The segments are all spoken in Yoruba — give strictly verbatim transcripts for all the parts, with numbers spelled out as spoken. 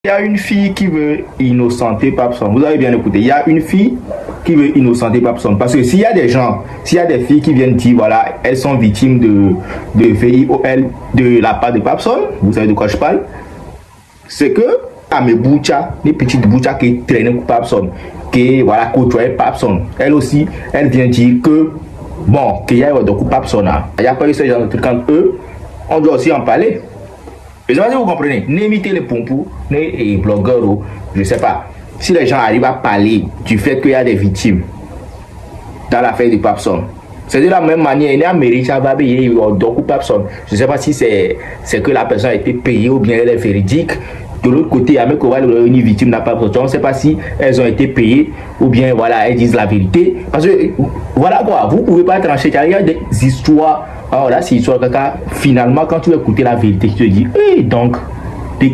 Il y a une fille qui veut innocenter Papson. Vous avez bien écouté. Il y a une fille qui veut innocenter Papson. Parce que s'il y a des gens, s'il y a des filles qui viennent dire, voilà, elles sont victimes de, de V I O L de la part de Papson, vous savez de quoi je parle, c'est que, ah, mes bouchas, les petites bouchas qui traînent pour Papson, qui, voilà, côtoient Papson, elle aussi, elle vient dire que, bon, qu'il y a de Papson, il n'y a pas eu ce genre de trucs entre eux, on doit aussi en parler. Je sais pas si vous comprenez, n'imitez les pompous, les blogueurs, ou je sais pas. Si les gens arrivent à parler du fait qu'il y a des victimes dans l'affaire de Papson, c'est de la même manière, il y a Amérique, ça va payer donc Papson. Je sais pas si c'est que la personne a été payée ou bien elle est véridique. De l'autre côté, il y a même une victime n'a pas Papson. On ne sait pas si elles ont été payées ou bien voilà, elles disent la vérité. Parce que voilà quoi, vous ne pouvez pas trancher. Il y a des histoires. Alors là, c'est histoire que finalement, quand tu veux écouter la vérité, tu te dis, hey, donc, tu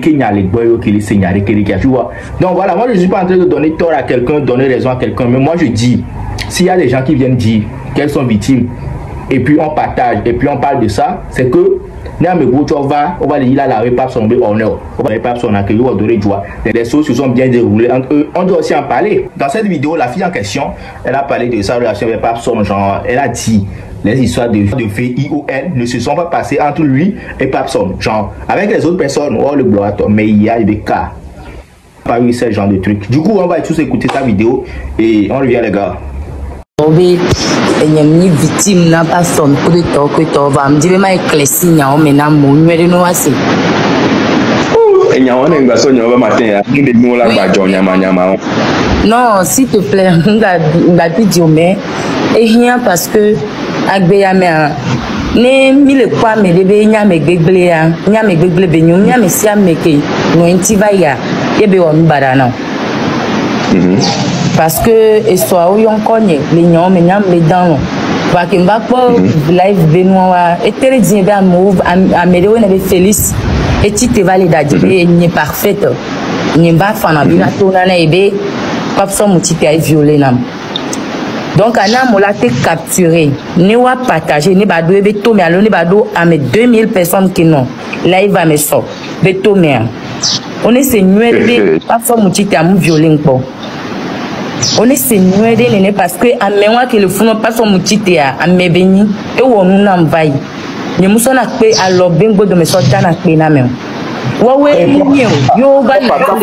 vois. Donc voilà, moi je ne suis pas en train de donner tort à quelqu'un, donner raison à quelqu'un, mais moi je dis, s'il y a des gens qui viennent dire qu'elles sont victimes, et puis on partage, et puis on parle de ça, c'est que, on va, on va dire là, la pas son honneur, on va pas son accueil, on va donner joie. Les choses se sont bien déroulées entre eux, on doit aussi en parler. Dans cette vidéo, la fille en question, elle a parlé de sa relation avec Papson, genre, elle a dit, les histoires de, de V I O L ne se sont pas passées entre lui et Papson. Genre, avec les autres personnes, oh le bloateur, mais il y a des cas. Pas eu ce genre de trucs. Du coup, on va tous écouter sa vidéo et on revient les gars. Obi, enyemni victime na Papson pour de to ko to va me dire ma éclairci nya o mena mo nwere no ase. Enya wona ngba so nya o ba matin ya, ni de mo la gba jo nya ma nya ma. Non, s'il te plaît, nga nga video mais et rien parce que agbeyame ne mi le kwa me debe nya me gbegble ya nya me gbegble be nyum nya me sia meke no intiva ya yebe wo mbara na parce que et soit o yon konye le nyom me nyam le dan ba ke mba po live benwa et tere din be move amede wo na be Félix et ti te valide et ni parfaite ni ba fana bi na to na na ebe Papson mutite ay violé nam. Donc, on a été capturé. Nous avons partagé. Nous avons dit que nous avons deux mille personnes qui n'ont. Là, il va me sortir. On est ces nuées. Parfois, nous avons violé. On est ces nuées parce que à mémoire que le fond pas son moutité à me béni et on nous envahit. Nous nous sommes appelés à l'obéngo de me sortir dans la péname. Ouais, yo va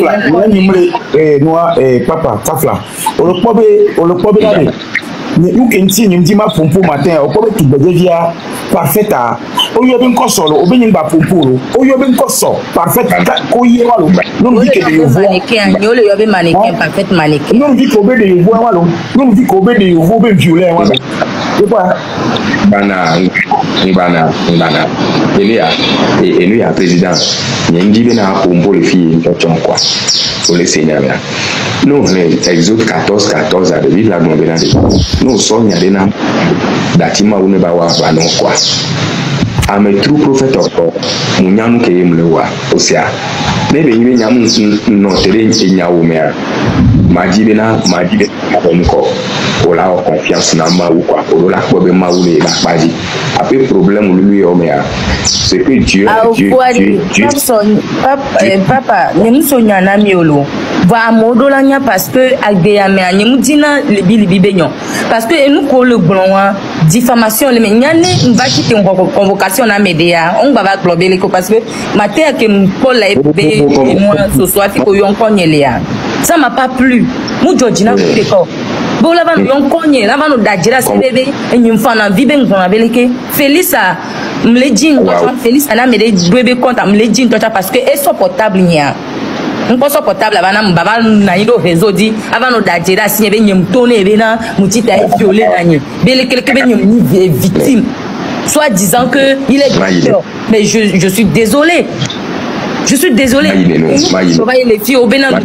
eh noa eh papa tafla o le pobe o le pobe là ni you can see ni mdi ma pompo matin o pobe tu bedia parfaita o yo ben ko solo o ben ngba pompo o yo ben ko so parfaita ko ye wa lo no di ke de yo mannequin yo le yo be mannequin parfait mannequin no di ko be de yo wa lo no di ko be de yo be violer wa lo c'est pas bana bana bana ele ya et lui ya président nyengi bena pompo le fille ntochon quoi pour les seigneurs là nous les exode quatorze quatorze à de la bon bena nous sommes ya dena datima une ba wa ba non quoi am a true prophet of God munyamu ke yemlewa osia nebe nyi nyamu no tere nyawo mea maji bena maji be ko ola o confiance na ma ou quoi ola ko be ma ou le la paji après problème lui o mea c'est que Dieu Dieu Dieu Dieu papa papa nemu sonya na miolo va modo la nya parce que agbeyame nemu dina libi libi benyon parce que nous ko le blon diffamation le nyane va quitter convocation na média on va va glober les parce que matin que Paul la et moi ce soir fi ko yon konyelia ça m'a pas plu mu Georgina ko bon là va yon konye là va no dajira se bébé et nyum fana vibe ngona beleke Félix a mledjin Félix ana me de bébé compte mledjin toi parce que insupportable nya on pas supportable avant na baba na ido réseau dit avant no dajira signé be nyum toné be na mutita e violé nanye beleke ke be nyum ni victime soit disant que il est mais je je suis désolé. Je suis désolé. Les filles au Bénin,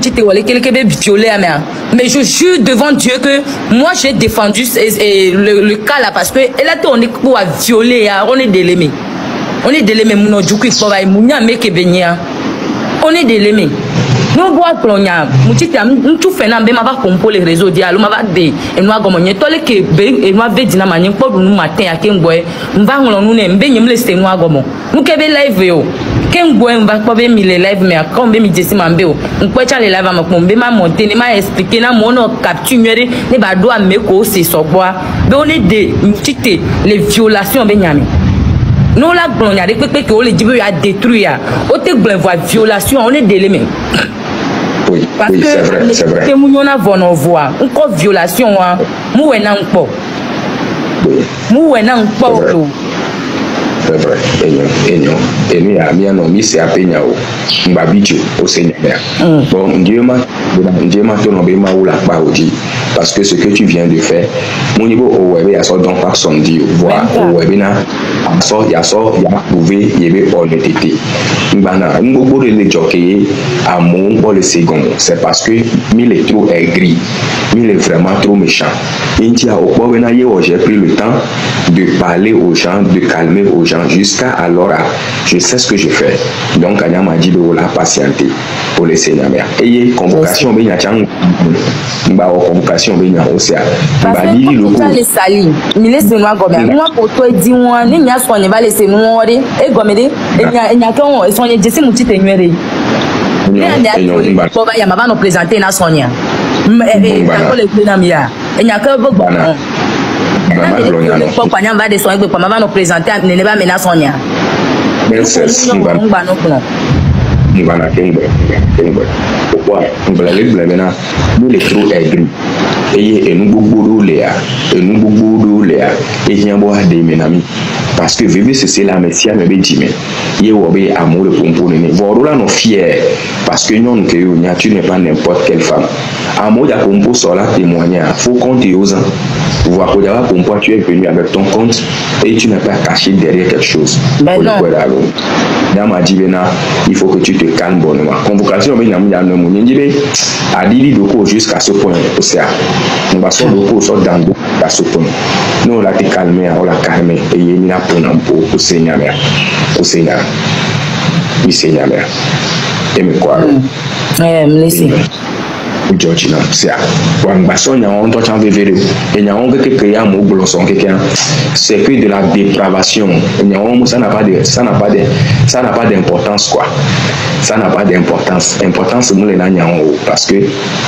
mais je jure devant Dieu que moi j'ai défendu le, le cas là parce que elle a on est pour violer, on est délémé. On est délémé, mon du coup il faut on est délémé. Nous bois clonia, mutita, tout fait n'a pas compo les réseaux dialogue, m'a des et nous avons gagné. Toi les que et nous avons dit na manière pour nous matin à Kemboy, nous va on nous n'aime bien nous laisser nous agomon. Nous kebe live yo. Ken boy va pas bien mi les live mais quand be mi desi mambe o. On peut les live ma pombe ma monter ne ma expliquer na mon capture ne ba do me ko se so bois. Be on est de tite les violations be nyame. Non la glonia de pepe que on les dit a détruire. O te glen voix violation on est délé. Oui, parce oui, que c'est vrai, c'est vrai. Te mouniona vono voix. Encore violation hein. Mou en encore. Oui. Mou en encore. C'est vrai. Et non, et nous a mis un homme ici à Peñao, Mbabicho au Seigneur. Bon, Dieu m'a Dieu m'a donné un béma ou la part aussi. Parce que ce que tu viens de faire, mon niveau au web, il y a ça donc par son Dieu. Voilà, au web, il y a ça, il y a ça, il y a prouvé, il y avait honnêteté. Mbana, Mbobo de jockey à mon pour le second. C'est parce que il est trop aigri, il est vraiment trop méchant. Il dit au point où j'ai pris le temps de parler aux gens, de calmer aux gens jusqu'à alors je sais ce que je fais. Donc Anya m'a dit de la patienter pour le Seigneur. Et convocation bien chang ba convocation bien aussi. Ba dit le coup. Les sali, mi laisse moi gobe. Moi pour toi dit moi ni nya soigner va laisser moi et gomede et nya nya quand ils sont les desi muti tenuere. Ni ande a ko ba ya ma ba no présenter na sonia. Eh eh ko le plena mia. Et nya ka bo bon. Pourquoi on va des soins pour maman nous présenter ne pas menacer Sonia. Mais c'est ce qu'on va nous va pourquoi on va aller maintenant nous les trop aigris et nous beaucoup de léa et nous beaucoup de léa et il y a boire des menami parce que vivre c'est la messia me dit mais il y a amour de pomponner voilà nos fiers parce que nous que tu n'es pas n'importe quelle femme amour de pompo sur la témoigner faut compter aux ans voir que d'abord pour tu es venu avec ton compte et tu n'es pas caché derrière quelque chose. Ben non. Dans ma dit il faut que tu te calmes bonnement. Convocation mais n'a pas mon individu a dit de jusqu'à ce point aussi. On va sortir de sort dans à ce point. Nous on l'a calmé, on l'a calmé et il n'y a pas pour au Seigneur, au Seigneur, oui Seigneur. Et me quoi? Eh, me laissez. Georgina, c'est un basson, il y a un temps de vivre. Il y a un qui crée un mot blosson, c'est que de la dépravation. Il y a un ça n'a pas de, ça n'a pas de, ça n'a pas d'importance quoi. Ça n'a pas d'importance. Importance nous les nagnons parce que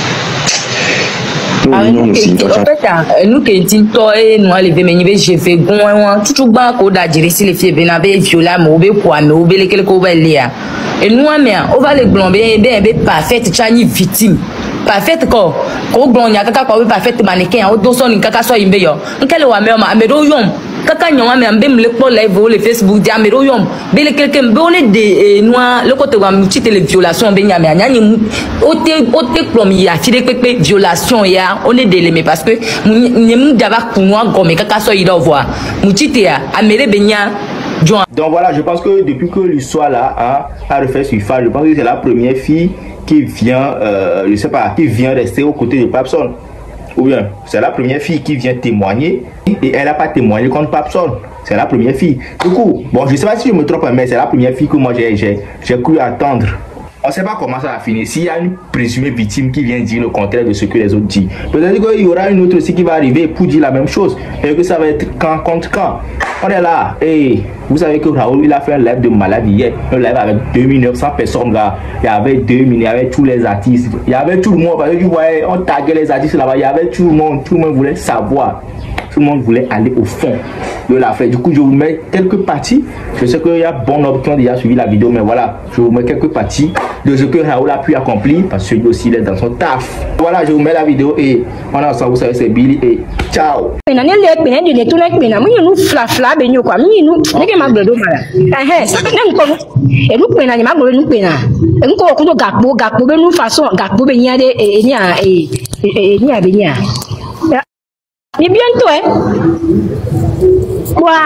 nous qui disons toi et nous allons venir je fais bon tout bas qu'on a diré si les filles viennent avec viola mauvais quoi mauvais les quelques là et nous on va les blomber bien bien parfait tu as une victime parfait quoi ko glonya kaka ko parfait mannequin o do so ni kaka so yimbe yo nkele wa me ma amero yom kaka nyoma me ambe mle po live le Facebook di amero yom be le quelqu'un be on est de noa le côté wa muti tele violation be nyame anya ni o te o te plom ya ti de pepe violation ya on est de mais parce que nyem daba kunwa gome kaka so yi do voir muti te ya amere be nya. Donc voilà, je pense que depuis que l'histoire là a, a refait surface, je pense que c'est la première fille qui vient, euh, je sais pas, qui vient rester aux côtés de Papson. Ou bien, c'est la première fille qui vient témoigner et elle n'a pas témoigné contre Papson. C'est la première fille. Du coup, bon, je sais pas si je me trompe, mais c'est la première fille que moi j'ai cru attendre. On ne sait pas comment ça va finir. S'il y a une présumée victime qui vient dire le contraire de ce que les autres disent, peut-être qu'il y aura une autre aussi qui va arriver pour dire la même chose. Et que ça va être camp contre camp. On est là. Et vous savez que Raoul, il a fait un live de malade hier. Un live avec deux mille neuf cents personnes là. Il y avait deux mille, il y avait tous les artistes. Il y avait tout le monde. Parce que vous voyez, on taguait les artistes là-bas. Il y avait tout le monde. Tout le monde voulait savoir. Tout le monde voulait aller au fond de l'affaire. Du coup, je vous mets quelques parties. Je sais qu'il y a bon nombre qui ont déjà suivi la vidéo, mais voilà, je vous mets quelques parties de ce que Raoul a pu accomplir parce que lui aussi il est dans son taf. Voilà, je vous mets la vidéo et on est ensemble, vous savez, c'est Billy et ciao. Mais bientôt, hein? Quoi?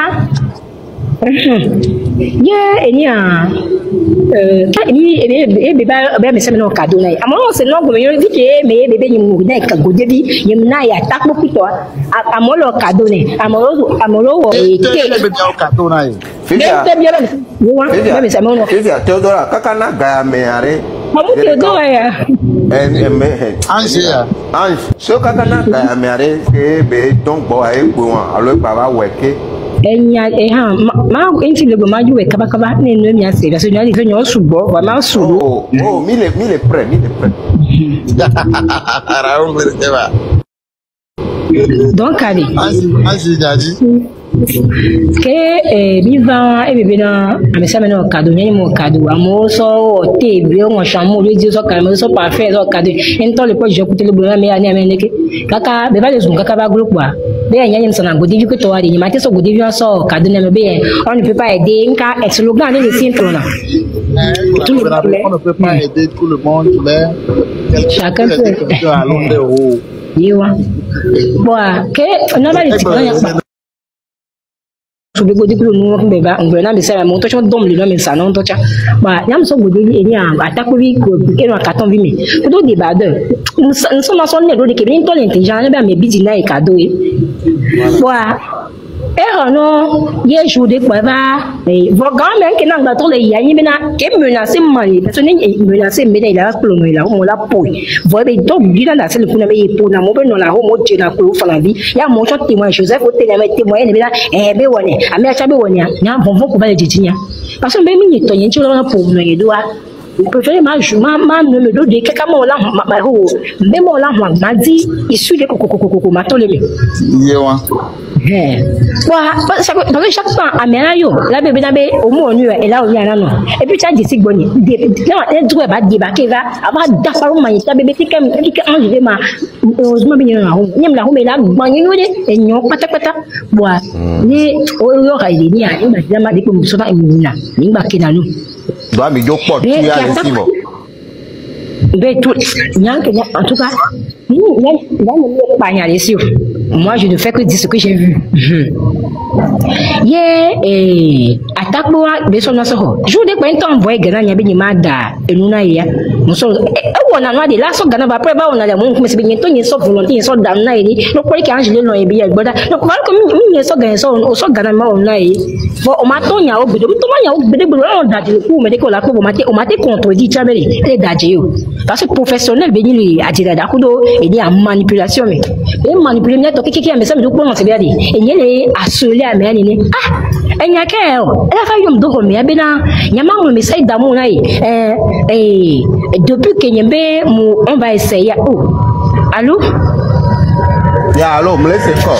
Yeah, et ni a. Euh, ni et bébé, bébé, mais c'est maintenant cadeau là. À mon c'est non comme je dis que mais bébé il mou n'a qu'à goûter dit, il n'a y a tac beaucoup toi. À mon le cadeau là. À mon à mon le. Et bébé au cadeau là. Fifia. Fifia. Mais c'est mon. Fifia, Théodora, kakana gaya meare. Maman Théodora ya. Eh mais. Ange. Ange. So kakana gaya meare que be donc boy bon alors baba weke. enya eh ha ma enti le ma juwe kaba kaba ne no mi ase so nyali fe nyo subo wa ma suru oh oh mille mille prêt mille prêt ara on le va donc allez ansi jadi ke eh biva e bebe na amesa me no kado nyi mo kado amo so te bi o chamo le di so ka mo so parfait so kado ento le po je kutele bo na me ani ameneke kaka be ba le zun kaka ba groupe wa be ya nyanyem sana godi ju ko ari ni mate so godi ju so kado na me be on ne peut pas aider nka ex slogan le simple na tout le monde on ne peut pas aider tout le monde mais chacun fait yiwa bo ke na ba le tikana so be godi kulu no be ba ngwe na be sala mo to cho dom le no me sa no to cha ba nyam so godi eni a atako bi ko e no carton bi me do de ba de nso na so ne do de ke bi to l'intelligence be me bi di na e kado e wa e no ye joude kwa ba e vo ga me ke na ngba to le ya yin bi na ke menacer mali so ni menacer me de la ko no la mo la po vo be do di na se le kuna be po na mo be no la ho mo je na ko fa la bi ya mo cho témoin Joseph o te na me témoin ne bi na e be woni ame acha be woni nya vonvo ko ba le jijinya parce que be mi ni to yin chi lo na po no ye do a préféré ma ma ma no me do de kaka mo la ma ho be mo la ho ma di isu de ko ko ko ko ma to le me yewa eh wa ba chaque parce que chaque fois amena yo la bébé na be o mo onu e la o yana no e bi cha di si gboni de na e du e ba di ba ke ga aba da faru ma ta bébé ti kem ti ke ange ma heureusement bi na ho nyem la ho me la gban yin de e nyon pata pata wa ni o yo ga ile ni a ni ba ma de ko so ba mi na ni ba ke na no do mi jo po tu ya le simo be tout nyanke en tout cas ni ni ni ba nya le si moi je ne fais que dire ce que j'ai vu ye eh attaque wa be so na so ho jour de point temps envoyer gana nya be ni ma da enuna ya mo so e wona no de la so gana ba pre ba wona le mo ko se be ni to ni so volonté so da na ni no ko ki angele no e bi ya gboda no ko ko mi ni so gana so o so gana ma wona yi bo o ma to nya o gbedo to ma nya o gbedo gbedo o da de ku me de ko la ko o ma te o ma te contredit chamele e da je yo parce que professionnel be ni a dire da ko do e ni a manipulation me e manipuler to kiki ya mesa me do ko mo se be ade e nyele asole a me ni ah enya ke o e fa yom do ko me be na nyama mo me sai da mo na yi eh eh depuis que nyembe mo on va essayer oh allô ya allô me laisse encore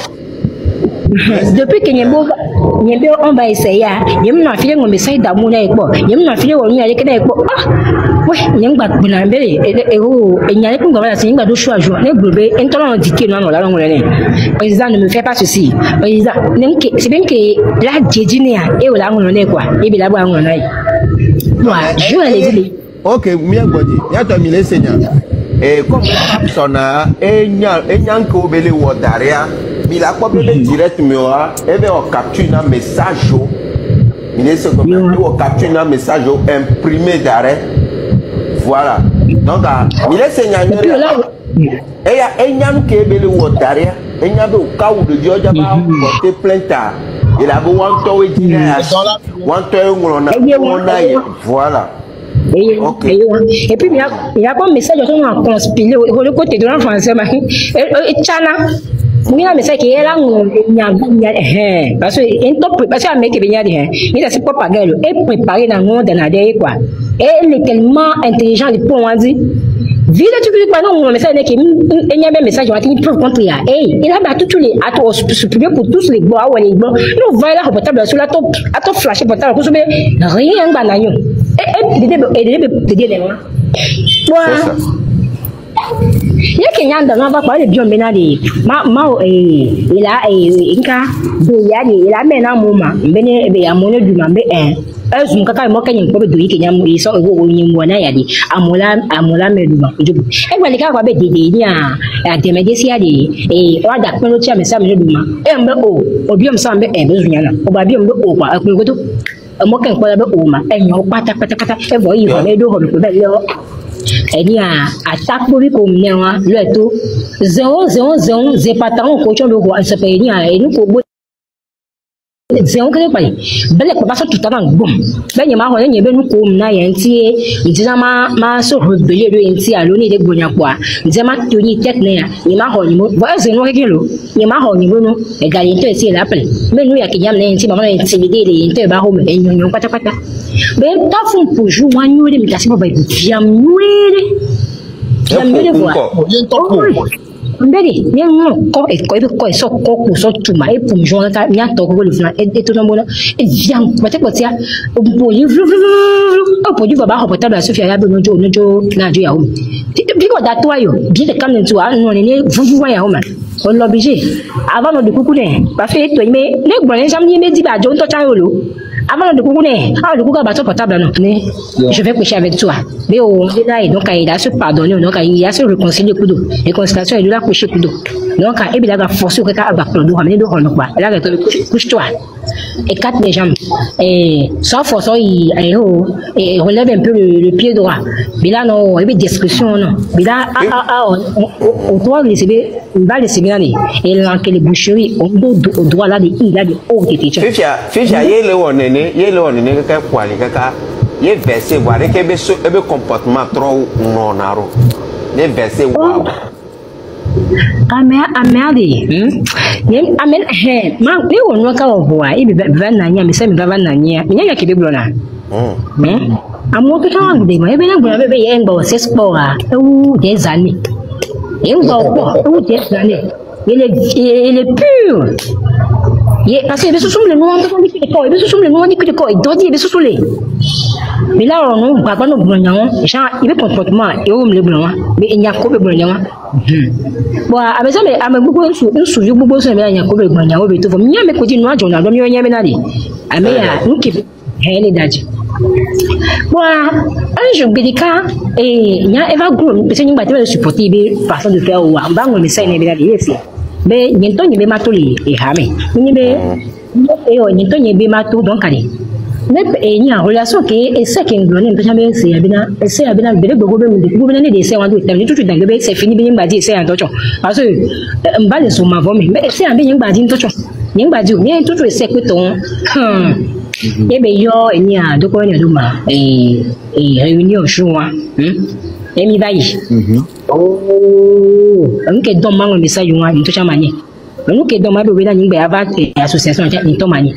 depuis que nyembo nyembe on va essayer nyem na file ngombe sai da mo na yi po nyem na file wo nya le ke da yi po ah we nyemba gbina mbele e o enyale ku ngwa la sin ngba do choix jour ne globe entolo dike no no la ngole ne président ne me fait pas ceci président nemke c'est bien que la djedine a e o la ngolo ne kwa e bi la bo ngolo na yi wa je les dire ok mi agbodi ya to mi le senya e comme sona enya enyanko bele wo daria mi la ko bele direct mi wa e be o capture na message o mi le se ko o capture na message o imprimé d'arrêt voilà donc il est seigneur et ya enyam ke bele wo daria enyam be o kawu de joja ba porter plainte il a beau wan to we dina wan to e ngolo na ona ye voilà ok et puis il y a il y a comme message on a conspiré le côté de l'enfance ma et chana mina message qui est là nya nya eh parce que en top parce que ameke be nya de hein il a c'est pas pareil et préparé dans monde dans derrière quoi et il est tellement intelligent le point on dit vite tu peux pas non message qui il y a un message qui preuve contre ya et il a battu tous les à supprimer pour tous les bois ou les bons nous va là portable sur la top à top flasher portable pour rien ba na yo et et de de de de moi ya kenya ndana ba kwa le biom be na de ma ma eh ila eh nka do ya de ila me na mo ma mbe ne be ya mo ne duma mbe eh ezun kaka mo kenya ko be do yi kenya mo so wo wo yin mo na ya de amola amola me duma ojubu e gba le ka kwa be de de ni a de me de si ya de eh wa da pin lo ti amesa me duma e mbe o obiom sa mbe e be zunya na o ba biom mbe o kwa akun ko to mo ken ko la be o ma enyo pata pata pata e vo yi ho be do ho be be le elle a attaque pour lui comme néanmoins le tout zéro zéro zéro c'est pas tant qu'on coach le roi c'est pas il y a et nous faut c'est on que pas belle pas ça tout à l'heure bon ben y ma ho y be nu ko na ye ntie ntia ma ma so rebelle de ntia lo ni de gbonya kwa ntia ma to ni tek na ya y ma ho ni mo va se no ke lo y ma ho ni mo no e ga yente si la pel men nu ya ke jam na ntia ma na ntia de de yente ba ho me enyo nyo kwata kwata be ta fun pour jou wa nyu de mi ta se ba biam nwere biam nwere kwa mbeli nyengo ko e ko ko so ko ku so tuma e pum jona ta nya to ko le fina e to no bona e viam ko te ko tia o bo yi o po ju baba ho pota da Sofia ya be no jo no jo na jo ya o bi ko da to ayo bi de kam ntu a no ne vuvu wa ya o ma o lo bi je avant no de kuku ne ba fe to me le gbo ne jam ni me di ba jo to cha yo lo avant de kuku ne ah de kuku ba to portable non ne je vais coucher avec toi mais o là et donc il a se pardonner donc il a se réconcilier kudo réconciliation et là coucher kudo donc et bien là forcer que ka ba do ramener do hono quoi là couche toi et quatre les jambes et sans force il et relève un peu le, le pied droit mais là non et bien discussion non mais là ah ah ah on doit laisser il va laisser bien et là que les boucheries on doit au droit là il a des hautes études ficha ficha yele wonene yele wonene ka kwali ka ye verset voir que be so ebe comportement trop nonaro ne verset wa ame amade hm nem amen he ma we wonu ka wo boa e be ba na nya me se me ba na nya me nya ke be blo na hm amo to tan de ma e be na blo be be ye ngbo se spora u de zani e ngbo u de zani il est il est pur ye parce que be so sum le no ando ko ke ko be so sum le no ando ko ko do di be so sule mais là on va pas nous blanc genre il veut comportement et on le blanc mais il y a quoi be blanc bon avec ça mais avec beaucoup nous souviens beaucoup ça mais il y a quoi be blanc on be to mi me ko di no ajo na do mi o nya me na di ame ya nki hele daji bon un jour bidika et il y a eva group parce que nous battons supporter be façon de faire ou ba ngo me sai ne be na di yefi be nyento nyebe matoli e hame nyebe e o nyento nyebe matu donc ali ne e nya relation ke e se ke nglo ne mpecha be se abina e se abina be le gogo be mu de gogo ne de se wan do tem ni tutu dan be se fini be nyimba di se an tocho parce que mba le so ma vo me be se an be nyimba di tocho nyimba di ni tutu se pe ton hmm e be yo e nya do ko ne do ma e e réunion chouan hm e mi vai mhm oh anke don mango message wa ni to chamanye anke don ma be we da nyimba ava association ja ni to manye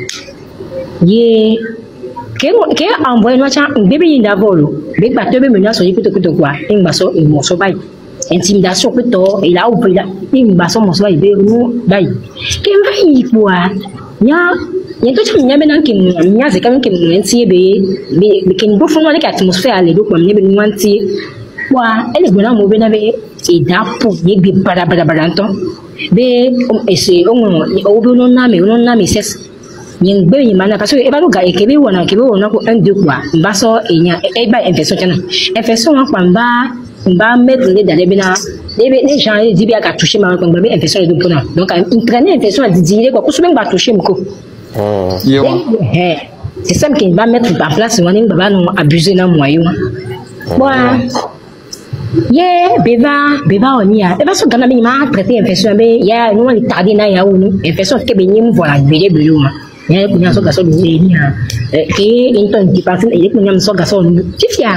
ye ke ke envoyer no cha bebe yin da volo be gba to be me na so yikuto kuto kwa ngba so e mo so bai intimidation kuto e la opo la ngba so mo so bai be no bai ke mai kwa nya nya to cha nya be na kin nya ze kam kin nti be be kin do fun no le ka atmosphere le do kwa me be nwanti wa ele gbona mo be na be e da po ye bi bara bara bara nto be ese onwo o be no na me no na me ses yin gbe yin mana parce que e ba lo ga e kebe wona kebe wona ko un deux quoi ba so eyan e ba infection tana infection wa pa ba ba mettre les dans les bina les gens ils disent bien toucher ma ko be infection de pona donc entraîner infection à dire quoi ko so ben ba toucher mko yo eh c'est ça qui va mettre en place woni ba no abuser na moyo wa ye beba beba onia e ba so gana bi ma traiter infection be ya no li tarder na ya wonu infection ke be nyim voilà bele bele ma ya ko nya so ga so du ni ha ke inton di passe e ko nya so ga so tifia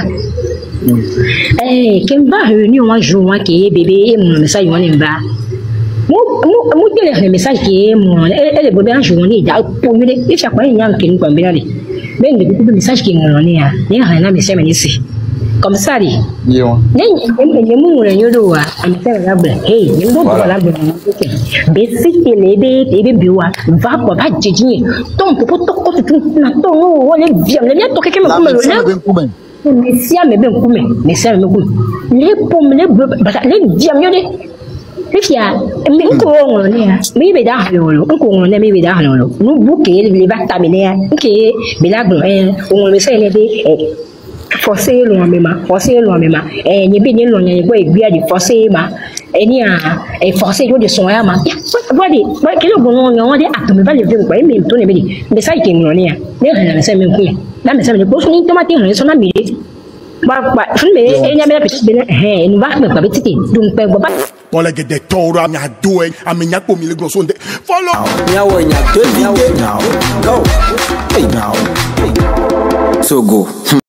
eh ken ba réunion wa jour wa ke bébé e mon message woni ba mo mo mo tele le message ke mo e le bébé un jour ni da ko mi de tifia ko nya ke ni ko be na le ben de ko message ke mo ni ha ni ha na message me ni si comme ça dit yo ni ni mu re yo do wa am se la bla hey ni do ko la bla be si ke le be be bi wa va ko ba jiji ton ko to ko tu na to no o le bien le to ke ke me ko me le mais si a me ben ko me mais si a me ko le pom le le diam yo de Fia, mi ko ngolo ni ha. Mi be da halo, ko ngolo ne mi be da halo. Nu bu ke le ba ta mi ne ha. Ke be la gbo eh ngolo me se ne be forcer lo mema, forcer lo mema. Eh ni be ni lo nya go e bia di forcer ma. Eh ni a e forcer yo de son ya ma. Ba di, ba ke lo gbo no won de ato me ba le vin ko e mi to ne be di. Be sai ke ngolo ni ha. Ne ha na se me ku. Na me se me ko so ni tomate no so na mi. Ba ba fun me e nya me pe be he, ni ba me ba be titi. Dun pe go ba Bon les gars des tora nya do ami nya ko mi le grosso de follow nya wo nya do now go hey now so go